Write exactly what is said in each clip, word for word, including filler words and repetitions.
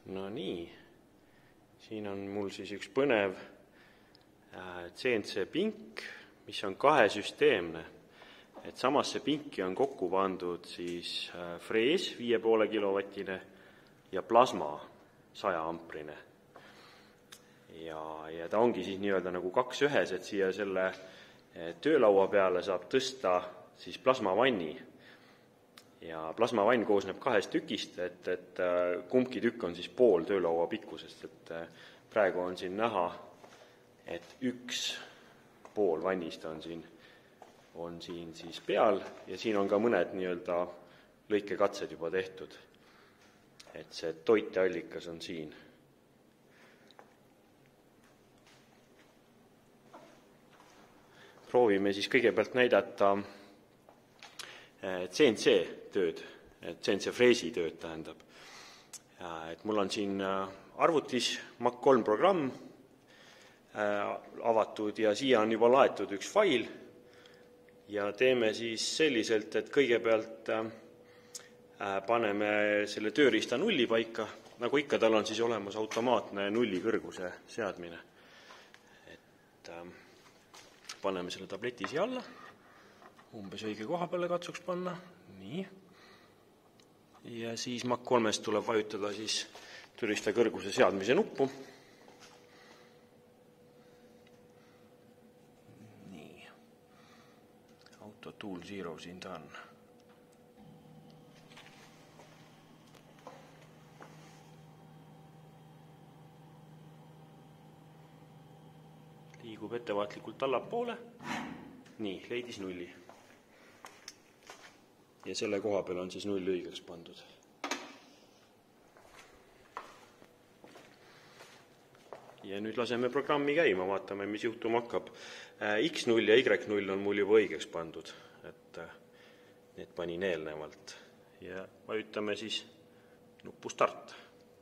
No nii, siin on mul siis üks põnev C N C pink, mis on kahesüsteemne. Et samasse pinki on kokku pandud siis frees viie poole kilovatine ja plasma saja amprine. Ja, ja ta ongi siis nii-öelda nagu kaks ühes, et siia selle töölaua peale saab tõsta siis plasmavanni. Ja plasmavann koosneb kahest tükist, et, et kumbki tükk on siis pool töölaua pikkusest. Et praegu on siin näha, et üks pool vannist on siin, on siin siis peal ja siin on ka mõned nii-öelda lõikekatsed juba tehtud. Et see toiteallikas on siin. Proovime siis kõigepealt näidata C N C tööd, C N C freesi tööd tähendab. Et mul on siin arvutis Mac kolm programm avatud ja siia on juba laetud üks fail ja teeme siis selliselt, et kõigepealt paneme selle tööriista nulli paika, nagu ikka tal on siis olemas automaatne nulli kõrguse seadmine. Et paneme selle tableti siia alla, umbes õige koha peale katsuks panna, nii. Ja siis Mac kolmest tuleb vajutada siis tööriista kõrguse seadmise nuppu. Nii, Auto Tool Zero siin ta on. Liigub ettevaatlikult allapoole. Nii, leidis nulli. Ja selle koha peal on siis null õigeks pandud. Ja nüüd laseme programmi käima, vaatame, mis juhtuma hakkab. X null ja Y null on mul juba õigeks pandud, et need panin eelnevalt. Ja vajutame siis nuppu start.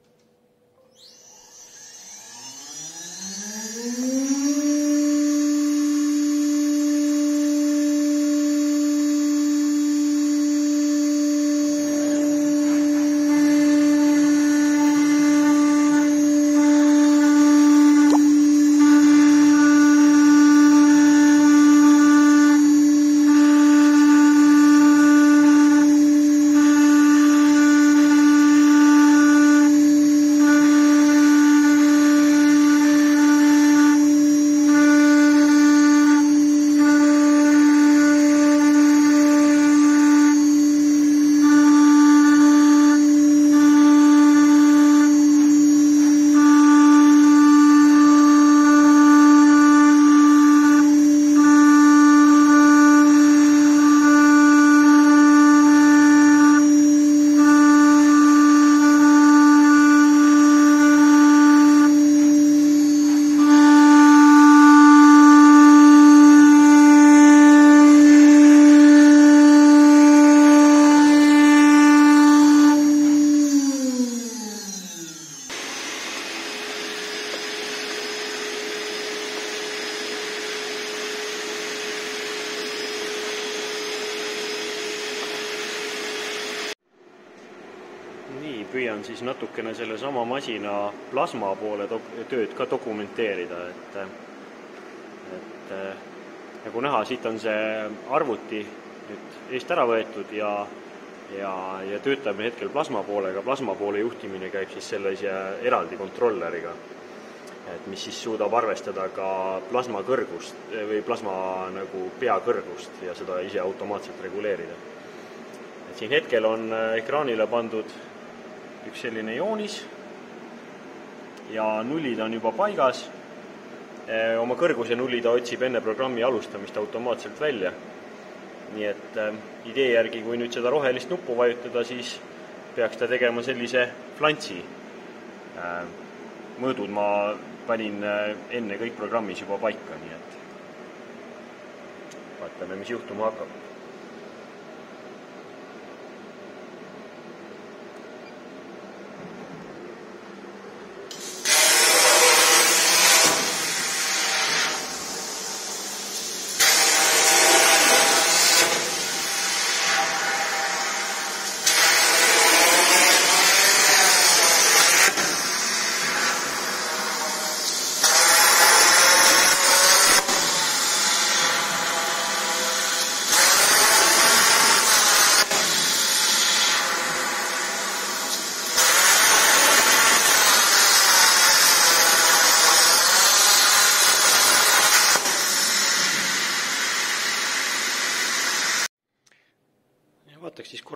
Püüan siis natukene selle sama masina plasma poole tööd ka dokumenteerida, et, et nagu näha, siit on see arvuti nüüd eest ära võetud ja, ja, ja töötab hetkel plasma poolega. Plasma poole juhtimine käib siis sellise eraldi kontrolleriga, et mis siis suudab arvestada ka plasma kõrgust või plasma nagu pea kõrgust ja seda ise automaatselt reguleerida. Et siin hetkel on ekraanile pandud üks selline joonis ja nullid on juba paigas. Oma kõrguse nulli ta otsib enne programmi alustamist automaatselt välja. Nii et idee järgi, kui nüüd seda rohelist nuppu vajutada, siis peaks ta tegema sellise flantsi. Mõõdud ma panin enne kõik programmis juba paika, nii et vaatame, mis juhtuma hakkab.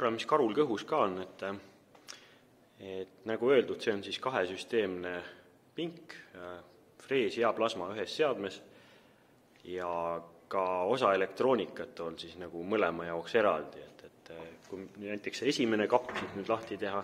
korra, mis karul kõhus ka on, et, et nagu öeldud, see on siis kahesüsteemne pink, frees ja plasma ühes seadmes ja ka osa elektroonikat on siis nagu mõlema jaoks eraldi, et, et kui näiteks see esimene kapp siit nüüd lahti teha,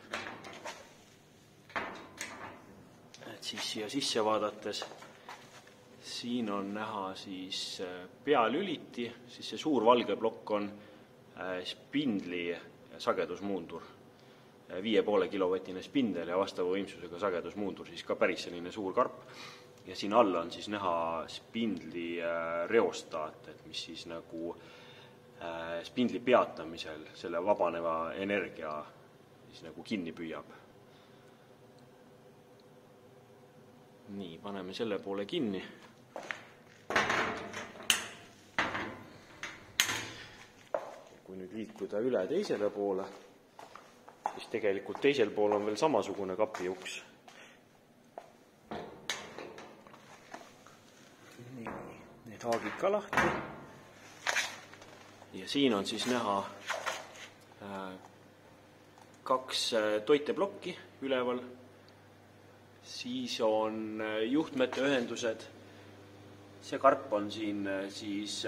et siis siia sisse vaadates, siin on näha siis pealüliti, siis see suur valge plokk on spindli sagedusmuundur, viie poole kilovatine spindel ja vastava võimsusega sagedusmuundur, siis ka päris selline suur karp. Ja siin all on siis näha spindli reostaat, et mis siis nagu spindli peatamisel selle vabaneva energia siis nagu kinni püüab. Nii, paneme selle poole kinni. Kui nüüd liikuda üle teisele poole, siis tegelikult teisel pool on veel samasugune kapi uks. Nii, need haagid ka lahti. Ja siin on siis näha kaks toiteplokki üleval. Siis on juhtmete ühendused. See karp on siin siis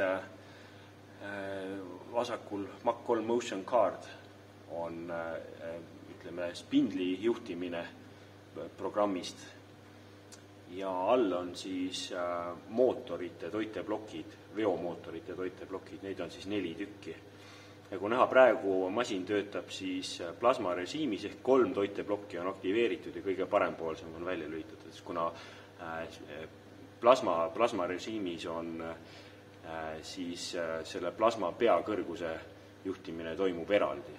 vasakul Mach kolm Motion Card on ütleme spindli juhtimine programmist ja all on siis mootorite toiteplokid, veomootorite toiteplokid, neid on siis neli tükki. Ja kui näha praegu masin töötab siis plasma režiimis ehk kolm toiteplokki on aktiveeritud ja kõige parempoolsem on välja lülitatud, kuna plasma, plasma režiimis on siis selle plasma peakõrguse juhtimine toimub eraldi.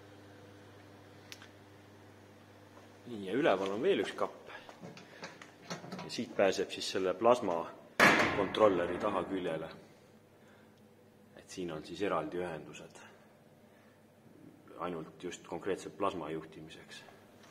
Nii, ja üleval on veel üks kapp. Ja siit pääseb siis selle plasma kontrolleri taha küljele. Et siin on siis eraldi ühendused. Ainult just konkreetselt plasma juhtimiseks.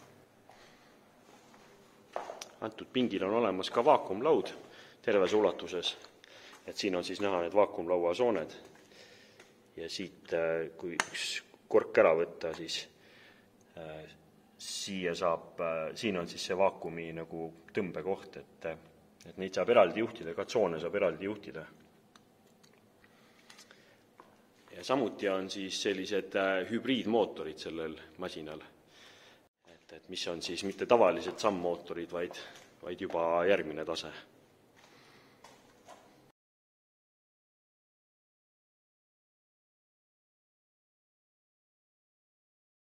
Antud pingil on olemas ka vaakumlaud terves ulatuses. Et siin on siis näha need vaakumlaua sooned ja siit, kui üks kork ära võtta, siis äh, siia saab, äh, siin on siis see vaakumi nagu tõmbekoht, et, et neid saab eraldi juhtida, ka tsoone saab eraldi juhtida. Ja samuti on siis sellised äh, hübriidmootorid sellel masinal, et, et mis on siis mitte tavalised sammootorid, vaid, vaid juba järgmine tase.